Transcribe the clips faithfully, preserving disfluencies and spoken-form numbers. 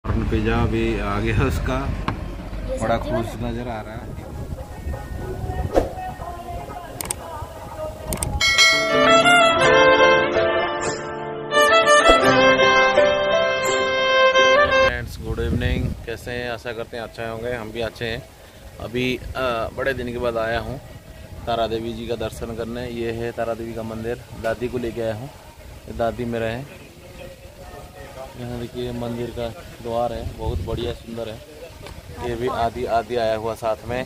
Pizza भी आ गया उसका, बड़ा खुश नज़र आ रहा है। फ्रेंड्स गुड इवनिंग, कैसे हैं? आशा करते हैं अच्छे होंगे, हम भी अच्छे हैं। अभी आ, बड़े दिन के बाद आया हूँ तारा देवी जी का दर्शन करने। ये है तारा देवी का मंदिर, दादी को लेके आया हूँ। दादी मेरे हैं। यहाँ देखिए मंदिर का द्वार है, बहुत बढ़िया सुंदर है। ये भी आदि आदि आया हुआ साथ में।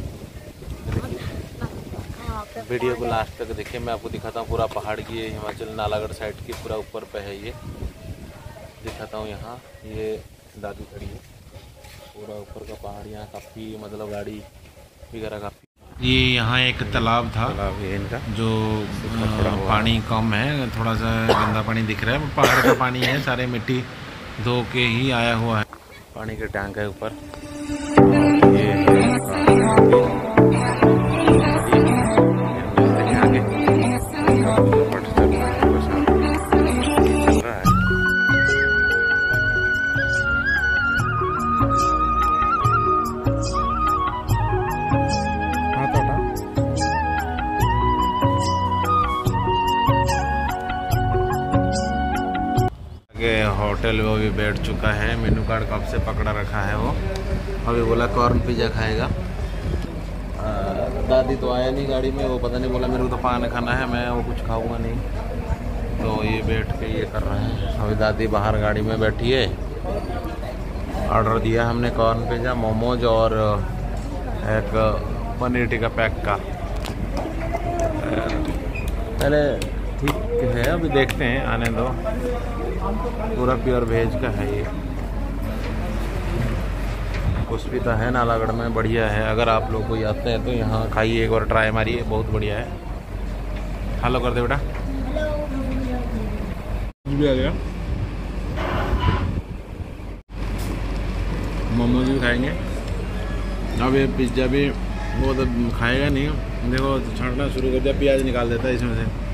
वीडियो को लास्ट तक देखिए, मैं आपको दिखाता हूँ पूरा पहाड़ की। ये हिमाचल नालागढ़ साइड की पूरा ऊपर पे है, ये दिखाता हूँ। यहाँ ये दादी खड़ी है, पूरा ऊपर का पहाड़। यहाँ काफ़ी मतलब गाड़ी वगैरह काफ़ी। ये यहाँ एक तालाब था, तालाब है इनका, जो पानी कम है, थोड़ा सा गंदा पानी दिख रहा है। पहाड़ का पानी है, सारे मिट्टी धो के ही आया हुआ है। पानी के टैंक है ऊपर। होटल वो भी बैठ चुका है, मेनू कार्ड कब से पकड़ा रखा है वो। अभी बोला कॉर्न पिज़्ज़ा खाएगा। आ, दादी तो आया नहीं गाड़ी में, वो पता नहीं, बोला मेरे को तो पान खाना है, मैं वो कुछ खाऊंगा नहीं। तो ये बैठ के ये कर रहे हैं। अभी दादी बाहर गाड़ी में बैठी है। ऑर्डर दिया हमने कॉर्न पिज़्ज़ा, मोमोज और एक पनीर टिक्का पैक का। पहले ठीक है, अभी देखते हैं, आने दो। पूरा प्योर वेज का है ये। पुष्पिता है नालागढ़ में, बढ़िया है। अगर आप लोग कोई आते हैं तो यहाँ खाइए, एक बार ट्राई मारिए, बहुत बढ़िया है। हेलो कर दे बेटा, भी आ गया। मोमोज भी खाएंगे। अब ये पिज़्ज़ा भी वो तो खाएगा नहीं, देखो छांटना शुरू कर दिया, प्याज निकाल देता है इसमें से।